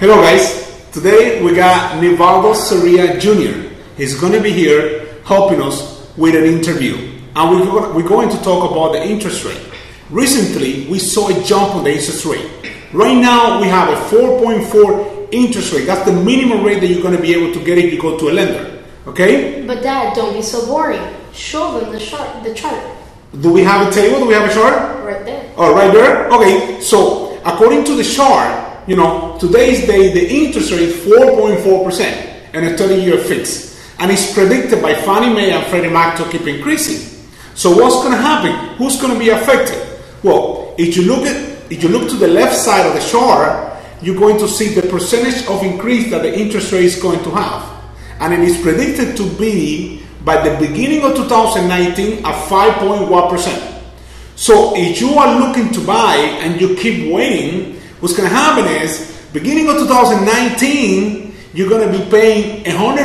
Hello guys, today we got Nivaldo Soria Jr. He's going to be here helping us with an interview, and we're going to talk about the interest rate. Recently we saw a jump on the interest rate. Right now we have a 4.4 interest rate. That's the minimum rate that you're going to be able to get if you go to a lender. Okay? But Dad, don't be so boring. Show them the chart. Do we have a table? Do we have a chart? Right there. Oh, right there? Okay, so according to the chart, today's day, the interest rate is 4.4% and a 30-year fix. And it's predicted by Fannie Mae and Freddie Mac to keep increasing. So what's going to happen? Who's going to be affected? Well, if you look to the left side of the chart, you're going to see the percentage of increase that the interest rate is going to have. And it is predicted to be, by the beginning of 2019, at 5.1%. So if you are looking to buy and you keep waiting, what's going to happen is, beginning of 2019, you're going to be paying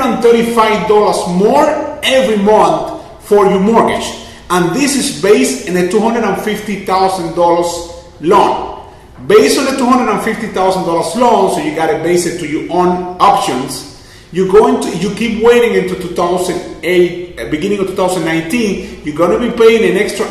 $135 more every month for your mortgage. And this is based on a $250,000 loan. Based on the $250,000 loan, so you got to base it to your own options. You keep waiting into 2008, beginning of 2019, you're going to be paying an extra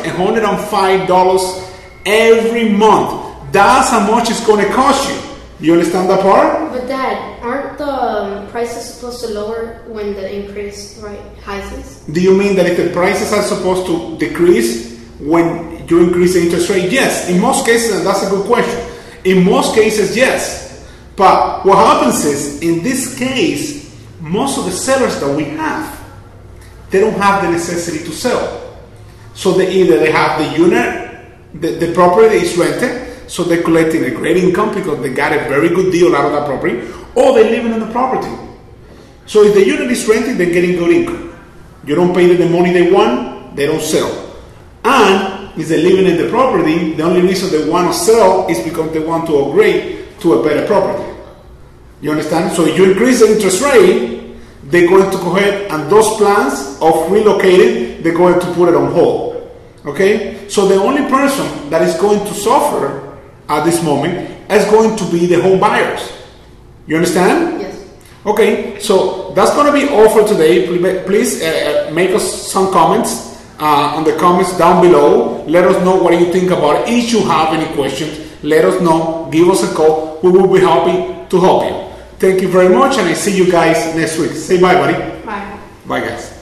$105 every month. That's how much it's going to cost you. You understand that part? But Dad, aren't the prices supposed to lower when the increase rises? Do you mean that if the prices are supposed to decrease when you increase the interest rate? Yes, in most cases, and that's a good question. In most cases, yes. But what happens is, in this case, most of the sellers that we have, they don't have the necessity to sell. So they have the unit, the property is rented, so they're collecting a great income because they got a very good deal out of that property, or they're living in the property. So if the unit is rented, they're getting good income. You don't pay them the money they want, they don't sell. And if they're living in the property, the only reason they want to sell is because they want to upgrade to a better property. You understand? So if you increase the interest rate, they're going to go ahead and those plans of relocating, they're going to put it on hold. Okay? So the only person that is going to suffer at this moment is going to be the home buyers. You understand? Yes. Okay, so that's going to be all for today. Please make us some comments on the comments down below. Let us know what you think about it. If you have any questions, let us know. Give us a call. We will be happy to help you. Thank you very much, and I see you guys next week. Say bye, buddy. Bye. Bye, guys.